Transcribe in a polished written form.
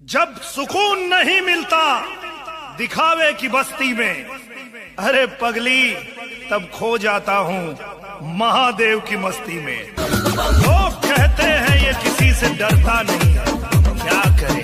जब सुकून नहीं मिलता दिखावे की बस्ती में, अरे पगली तब खो जाता हूँ महादेव की मस्ती में। लोग कहते हैं ये किसी से डरता नहीं है, क्या करे